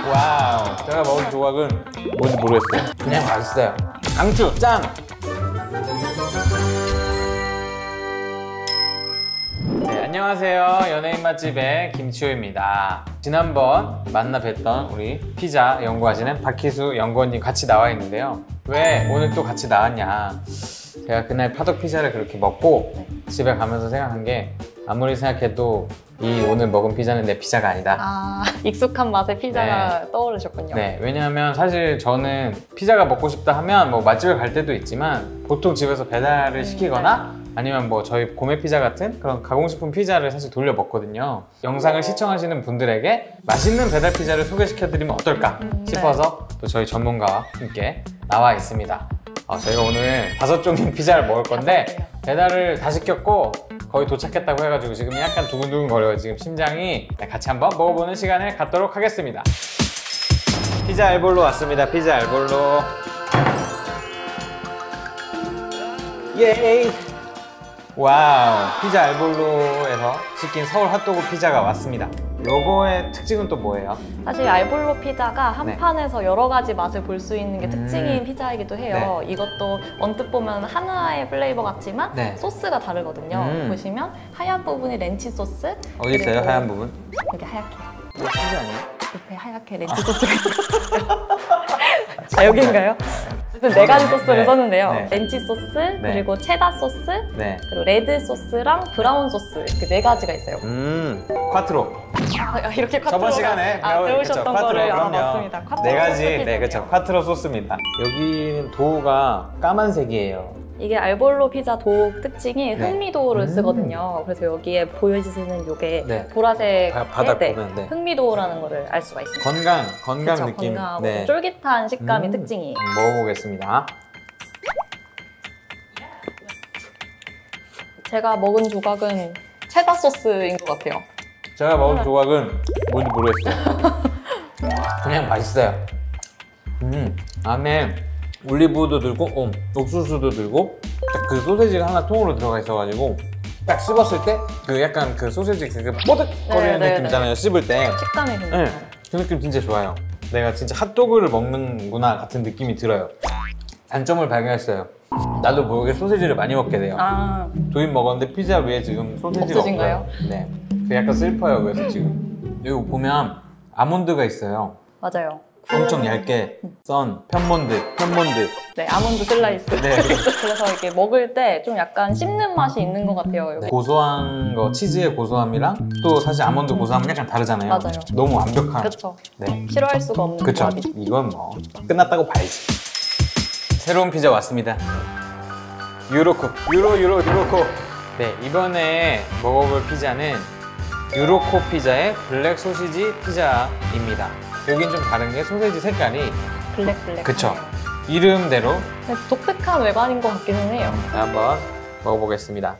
와우. 제가 먹은 조각은 뭔지 모르겠어요. 그냥 맛있어요. 강추 짱! 네, 안녕하세요. 연예인 맛집의 김치호입니다. 지난번 만나 뵀던 우리 피자 연구하시는 박희수 연구원님 같이 나와 있는데요. 왜 오늘 또 같이 나왔냐. 제가 그날 파덕 피자를 그렇게 먹고 집에 가면서 생각한 게 아무리 생각해도 이 오늘 먹은 피자는 내 피자가 아니다. 아, 익숙한 맛의 피자가 네. 떠오르셨군요. 네, 왜냐하면 사실 저는 피자가 먹고 싶다 하면 뭐 맛집을 갈 때도 있지만 보통 집에서 배달을 시키거나 아니면 뭐 저희 고메 피자 같은 그런 가공식품 피자를 사실 돌려 먹거든요. 영상을 시청하시는 분들에게 맛있는 배달 피자를 소개시켜드리면 어떨까 싶어서 또 저희 전문가와 함께 나와 있습니다. 저희가 오늘 5종의 피자를 먹을 건데 배달을 다 시켰고 거의 도착했다고 해가지고 지금 약간 두근두근 거려요. 지금 심장이. 같이 한번 먹어보는 시간을 갖도록 하겠습니다. 피자 알볼로 왔습니다. 피자 알볼로. 예이! 와우! 피자 알볼로에서 시킨 서울 핫도그 피자가 왔습니다. 요거의 특징은 또 뭐예요? 사실 알볼로 피자가 한 네. 판에서 여러 가지 맛을 볼 수 있는 게 특징인 피자이기도 해요. 이것도 언뜻 보면 하나의 플레이버 같지만 소스가 다르거든요. 보시면 하얀 부분이 렌치 소스. 어디 있어요? 하얀 부분? 여기 하얗게. 이거 피자 아니에요? 옆에 하얗게 렌치 소스가 아, 여기인가요? 어쨌든 4가지 소스를 썼는데요. 렌치 소스, 그리고 체다 소스, 그리고 레드 소스랑 브라운 소스 이렇게 4가지가 있어요. 콰트로. 이렇게 콰트로가 저번 시간에 배우셨던 콰트로, 거를 그럼요. 맞습니다. 4가지, 그렇죠. 콰트로 소스입니다. 여기는 도우가 까만색이에요. 이게 알볼로 피자 도우 특징이 흑미도우를 쓰거든요. 그래서 여기에 보여지는 이게 보라색 바닥 보면 흑미도우라는 거를 알 수가 있습니다. 건강 그쵸, 느낌. 건강하고 쫄깃한 식감이 특징이에요. 먹어보겠습니다. 제가 먹은 조각은 체다 소스인 것 같아요. 제가 먹은 조각은 뭔지 모르겠어요. 그냥 맛있어요. 안에 올리브도 들고 옥수수도 들고 그 소세지가 하나 통으로 들어가 있어가지고 딱 씹었을 때 그 약간 그 소세지 그 뽀득거리는 느낌 있잖아요. 씹을 때 식감이 굉장히 그 느낌 진짜 좋아요. 내가 진짜 핫도그를 먹는구나 같은 느낌이 들어요. 단점을 발견했어요. 나도 모르게 소세지를 많이 먹게 돼요. 도입 먹었는데 피자 위에 지금 소세지가 없어진가요? 없어요. 네, 그 약간 슬퍼요. 그래서 지금 이거 보면 아몬드가 있어요. 맞아요. 엄청 얇게 썬 편몬드. 네, 아몬드 슬라이스. 네. 그래서 이렇게 먹을 때 좀 약간 씹는 맛이 있는 것 같아요. 고소한 거, 치즈의 고소함이랑 또 사실 아몬드 고소함은 약간 다르잖아요. 맞아요. 너무 완벽한. 그렇죠. 네. 싫어할 수가 없는 그쵸. 조합이죠. 이건 뭐 끝났다고 봐야지. 새로운 피자 왔습니다. 유로코. 유로코. 네, 이번에 먹어볼 피자는 유로코 피자의 블랙 소시지 피자입니다. 여긴 좀 다른 게 소세지 색깔이 블랙. 그쵸. 이름대로 독특한 외관인 것 같기는 해요. 한번 먹어보겠습니다.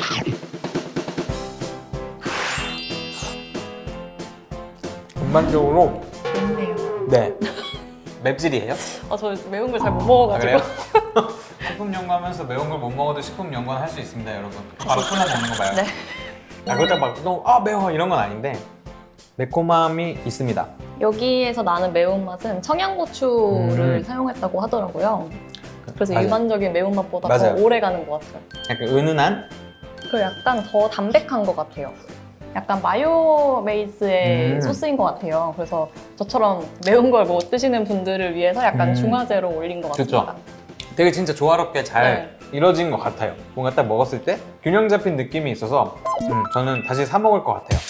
전반적으로 맵네요. 네. 맵찔이에요? 저 매운 걸 잘 못 먹어가지고. 그래요? 식품 연구하면서 매운 걸 못 먹어도 식품 연구는 할 수 있습니다, 여러분. 바로 콜라 먹는 거 봐요. 네. 그렇다고 막 너무 매워 이런 건 아닌데 매콤함이 있습니다. 여기에서 나는 매운맛은 청양고추를 사용했다고 하더라고요. 그래서 맞아요. 일반적인 매운맛보다 맞아요. 더 오래 가는 것 같아요. 약간 은은한? 그리고 약간 더 담백한 것 같아요. 약간 마요 베이스의 소스인 것 같아요. 그래서 저처럼 매운 걸 못 드시는 분들을 위해서 약간 중화제로 올린 것 같습니다. 그쵸. 되게 진짜 조화롭게 잘 이루어진 것 같아요. 뭔가 딱 먹었을 때 균형 잡힌 느낌이 있어서 저는 다시 사 먹을 것 같아요.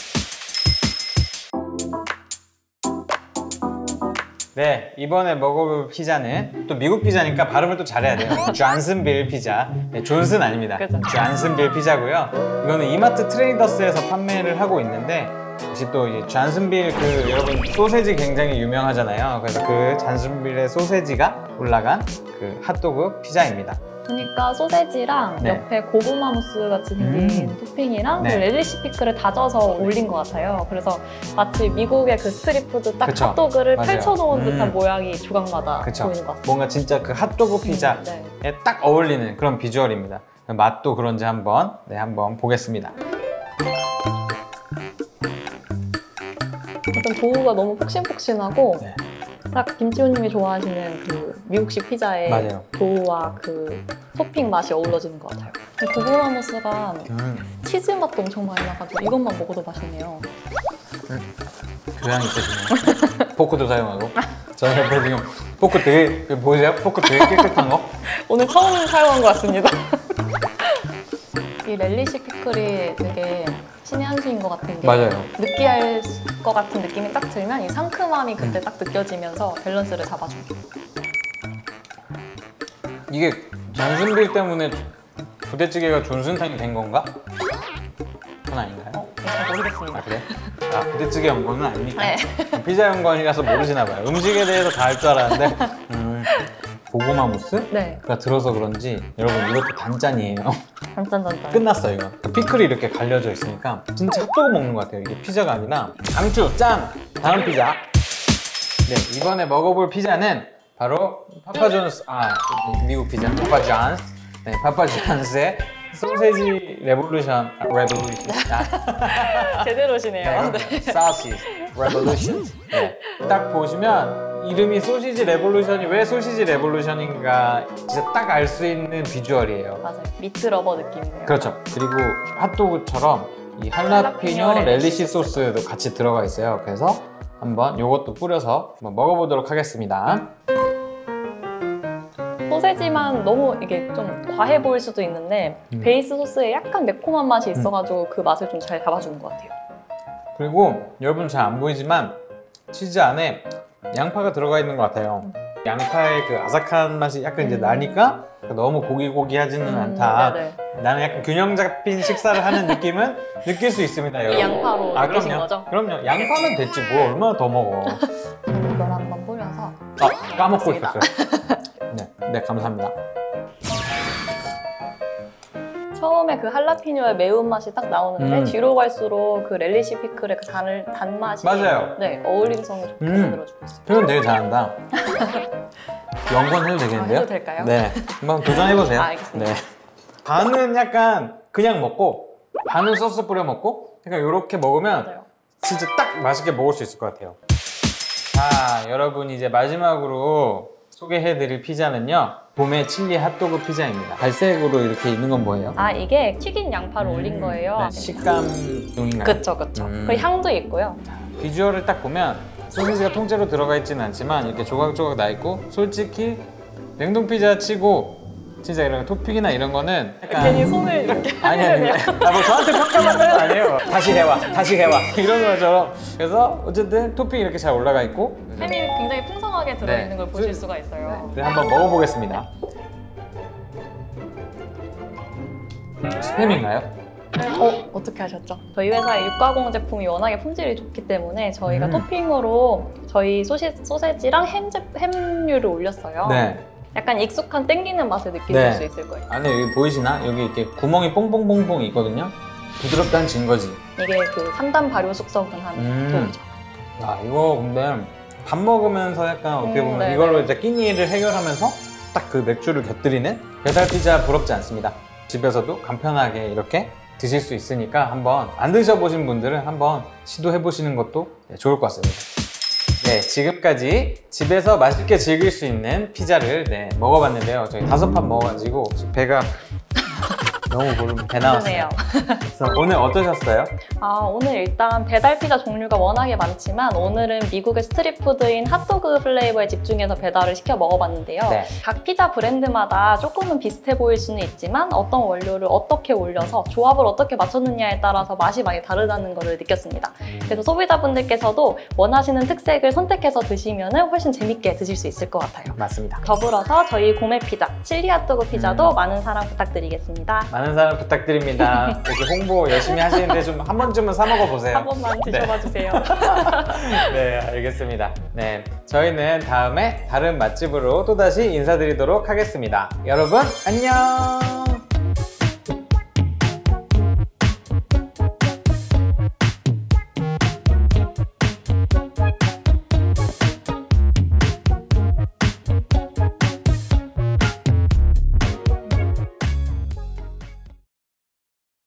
네, 이번에 먹어볼 피자는 또 미국 피자니까 발음을 또 잘해야 돼요. 존슨빌 피자. 네, 존슨 아닙니다. 존슨빌 피자고요. 이거는 이마트 트레이더스에서 판매를 하고 있는데 역시 또 이 존슨빌 여러분 소세지 굉장히 유명하잖아요. 그래서 그 존슨빌의 소세지가 올라간 그 핫도그 피자입니다. 그러니까 소세지랑 옆에 고구마 무스 같이 생긴 토핑이랑 그 렐리시 피클을 다져서 올린 것 같아요. 그래서 마치 미국의 그 스트리트푸드 딱 핫도그를 펼쳐놓은 듯한 모양이 조각마다 보이는 것 같습니다. 뭔가 진짜 그 핫도그 피자에 딱 어울리는 그런 비주얼입니다. 맛도 그런지 한번 보겠습니다. 일단 도우가 너무 폭신폭신하고 네. 딱 김치호님이 좋아하시는 그 미국식 피자의 맞아요. 도우와 그 토핑 맛이 어우러지는 것 같아요. 고구마무스가 치즈 맛도 엄청 많이 나가지고 이것만 먹어도 맛있네요. 교양 있으시네요. 포크도 사용하고. 저는 옆에 지금 포크 되게 보이세요? 포크 되게 깨끗한 거? 오늘 처음 사용한 것 같습니다. 이 렐리시 피클이 되게 신의 한 수인 것 같은 게 맞아요. 느끼할 것 같은 느낌이 딱 들면 이 상큼함이 그때 딱 느껴지면서 밸런스를 잡아줍니다. 이게 전순빌 때문에 부대찌개가 존순탕이 된 건가? 그건 아닌가요? 잘 모르겠습니다. 아 그래? 아 부대찌개 연구는 아닙니까? 네. 피자 연구원이라서 모르시나 봐요. 음식에 대해서 다 알 줄 알았는데 고구마 무스가 네. 들어서 그런지 여러분 이것도 단짠이에요. 단짠단짠. 끝났어요 이거. 피클이 이렇게 갈려져 있으니까 진짜 핫도그 먹는 것 같아요. 이게 피자가 아니라 강추 짠! 다음 피자. 네 이번에 먹어볼 피자는 바로 파파존스 미국 피자 파파존스. 네 파파존스의 소세지 레볼루션 제대로시네요. 네. 사시 레볼루션. 네. 딱 보시면 이름이 소시지 레볼루션이 왜 소시지 레볼루션인가 진짜 딱 알 수 있는 비주얼이에요. 맞아요. 미트 러버 느낌이네요. 그렇죠. 그리고 핫도그처럼 이 할라피뇨 렐리시 소스도 같이 들어가 있어요. 그래서 한번 이것도 뿌려서 한번 먹어보도록 하겠습니다. 소세지만 너무 이게 좀 과해 보일 수도 있는데 베이스 소스에 약간 매콤한 맛이 있어가지고 그 맛을 좀 잘 잡아주는 것 같아요. 그리고 여러분 잘 안 보이지만 치즈 안에 양파가 들어가 있는 것 같아요. 양파의 그 아삭한 맛이 약간 이제 나니까 너무 고기고기하지는 않다. 네네. 나는 약간 균형 잡힌 식사를 하는 느낌은 느낄 수 있습니다, 여러분. 이 양파로 느끼신 그럼요. 거죠? 그럼요. 양파면 됐지 뭐 얼마나 더 먹어. 이걸 한번 뿌려서 까먹고 맞습니다. 있었어요. 네, 감사합니다. 처음에 그 할라피뇨의 매운맛이 딱 나오는데 뒤로 갈수록 그 렐리시 피클의 그 단맛이 맞아요. 네, 어울림성을 좋게 만들어주고 있어요. 표현 되게 잘한다. 연구원 해도 되겠는데요? 해도 될까요? 네, 한번 도전해보세요. 알겠습니다. 네. 반은 약간 그냥 먹고 반은 소스 뿌려 먹고 약간 이렇게 먹으면 맞아요. 진짜 딱 맛있게 먹을 수 있을 것 같아요. 자, 여러분 이제 마지막으로 소개해드릴 피자는요 봄의 칠리 핫도그 피자입니다. 갈색으로 이렇게 있는 건 뭐예요? 이게 튀긴 양파를 올린 거예요. 네, 식감용인가요? 그쵸. 그리고 향도 있고요. 비주얼을 딱 보면 소시지가 통째로 들어가 있지는 않지만 이렇게 조각조각 나 있고 솔직히 냉동 피자 치고 진짜 이런 토핑이나 이런 거는 약간 괜히 손을 이렇게 아니 뭐 저한테 평가받는 건 아니에요. 다시 해와 이런 것처럼. 그래서 어쨌든 토핑이 이렇게 잘 올라가 있고 햄이 굉장히 풍성하게 들어있는 네. 걸 보실 수가 있어요. 네, 한번 먹어보겠습니다. 스팸인가요? 어떻게 하셨죠? 저희 회사의 육가공 제품이 워낙에 품질이 좋기 때문에 저희가 토핑으로 저희 소세지랑 햄류를 올렸어요. 네. 약간 익숙한 땡기는 맛을 느끼실 네. 수 있을 거예요. 안에 여기 보이시나? 여기 이렇게 구멍이 뽕뽕뽕뽕 있거든요. 부드럽다는 증거지. 이게 그 3단 발효 숙성을 하는 도우죠. 이거 근데 밥 먹으면서 약간 어떻게 보면 네네. 이걸로 이제 끼니를 해결하면서 딱 그 맥주를 곁들이는 배달 피자 부럽지 않습니다. 집에서도 간편하게 이렇게 드실 수 있으니까 한번 안 드셔보신 분들은 한번 시도해 보시는 것도 좋을 것 같습니다. 네, 지금까지 집에서 맛있게 즐길 수 있는 피자를 먹어봤는데요. 저희 5판 먹어가지고 배가 너무 고르면 배 나왔어요. 그래서 오늘 어떠셨어요? 오늘 일단 배달 피자 종류가 워낙에 많지만 오늘은 미국의 스트리트푸드인 핫도그 플레이버에 집중해서 배달을 시켜 먹어봤는데요. 네. 각 피자 브랜드마다 조금은 비슷해 보일 수는 있지만 어떤 원료를 어떻게 올려서 조합을 어떻게 맞췄느냐에 따라서 맛이 많이 다르다는 것을 느꼈습니다. 그래서 소비자분들께서도 원하시는 특색을 선택해서 드시면 훨씬 재밌게 드실 수 있을 것 같아요. 맞습니다. 더불어서 저희 고메 피자, 칠리 핫도그 피자도 많은 사랑 부탁드리겠습니다. 많은 사랑 부탁드립니다. 이렇게 홍보 열심히 하시는데 좀 한 번쯤은 사 먹어보세요. 한 번만 드셔봐 주세요. 네, 알겠습니다. 네, 저희는 다음에 다른 맛집으로 또다시 인사드리도록 하겠습니다. 여러분, 안녕!